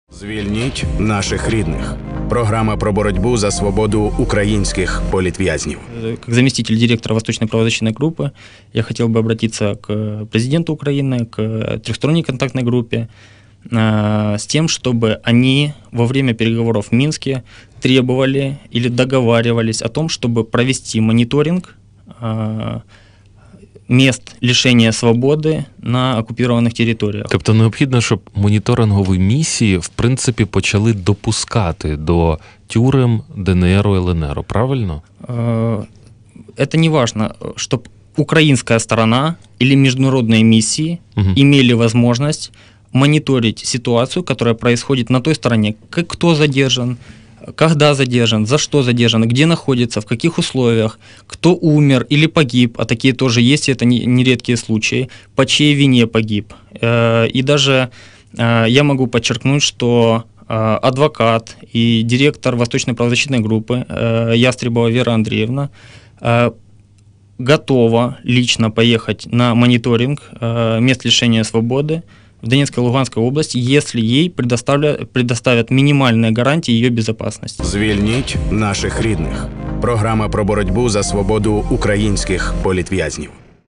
Звільніть наших рідних. Програма про боротьбу за свободу українських політв'язнів. Как заместитель директора Восточной правозащитной группы я хотел бы обратиться к президенту Украины, к трехсторонней контактной группе, с тем, чтобы они во время переговоров в Минске требовали или договаривались о том, чтобы провести мониторинг мест лишення свободи на окупованих територіях. Тобто необхідно, щоб моніторингові місії, в принципі, почали допускати до тюрем ДНР, ЛНР, правильно? Это не важно, чтобы украинская сторона или международные миссии имели возможность мониторить ситуацию, которая происходит на той стороне, кто задержан, когда задержан, за что задержан, где находится, в каких условиях, кто умер или погиб, а такие тоже есть, это нередкие случаи, по чьей вине погиб. И даже я могу подчеркнуть, что адвокат и директор Восточной правозащитной группы Ястребова Вера Андреевна готова лично поехать на мониторинг мест лишения свободы в Донецкой и Луганской области, если ей предоставят минимальные гарантии ее безопасности. Звільніть наших рідних. Програма про боротьбу за свободу українських політв'язнів.